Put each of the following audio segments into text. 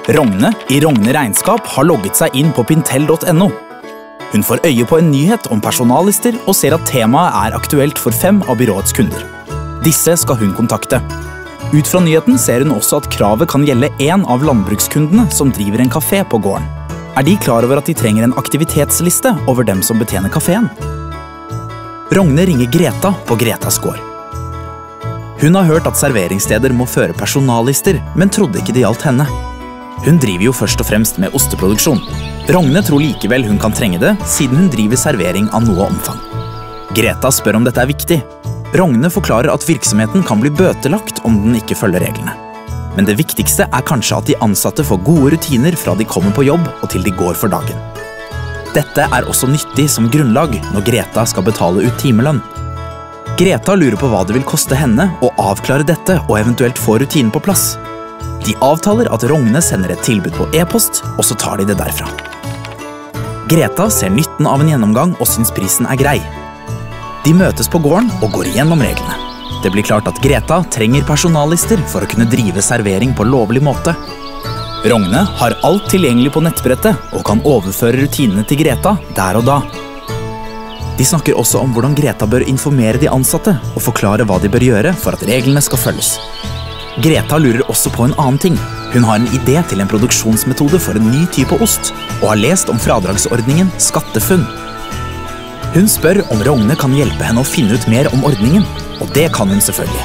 Rogne i Rogne Regnskap har logget seg inn på Pintel.no. Hun får øye på en nyhet om personallister og ser at temaet er aktuelt for 5 av byråets kunder. Disse skal hun kontakte. Ut fra nyheten ser hun også at kravet kan gjelde en av landbrukskundene som driver en kafé på gården. Er de klar over at de trenger en aktivitetsliste over dem som betjener kaféen? Rogne ringer Greta på Gretas gård. Hun har hørt at serveringssteder må føre personallister, men trodde ikke det gjaldt henne. Hun driver jo først og fremst med osteproduksjon. Rogne tror likevel hun kan trenge det, siden hun driver servering av noe omfang. Greta spør om dette er viktig. Rogne forklarer at virksomheten kan bli bøtelagt om den ikke følger reglene. Men det viktigste er kanskje at de ansatte får gode rutiner fra de kommer på jobb og til de går for dagen. Dette er også nyttig som grunnlag når Greta skal betale ut timelønn. Greta lurer på hva det vil koste henne å avklare dette og eventuelt få rutinen på plass. De avtaler at Rogne sender et tilbud på e-post, og så tar de det derfra. Greta ser nytten av en gjennomgang og syns prisen er grei. De møtes på gården og går igjennom reglene. Det blir klart at Greta trenger personallister for å kunne drive servering på lovlig måte. Rogne har alt tilgjengelig på nettbrettet og kan overføre rutinene til Greta der og da. De snakker også om hvordan Greta bør informere de ansatte og forklare hva de bør gjøre for at reglene skal følges. Greta lurer også på en annen ting. Hun har en idé til en produksjonsmetode for en ny type ost, og har lest om fradragsordningen SkatteFUNN. Hun spør om Rogne kan hjelpe henne å finne ut mer om ordningen, og det kan hun selvfølgelig.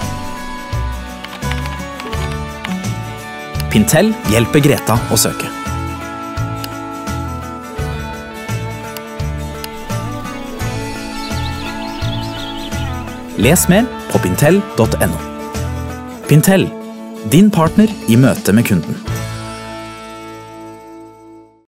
Pintel hjelper Greta å søke. Les mer på Pintel.no. Pintel, din partner i møte med kunden.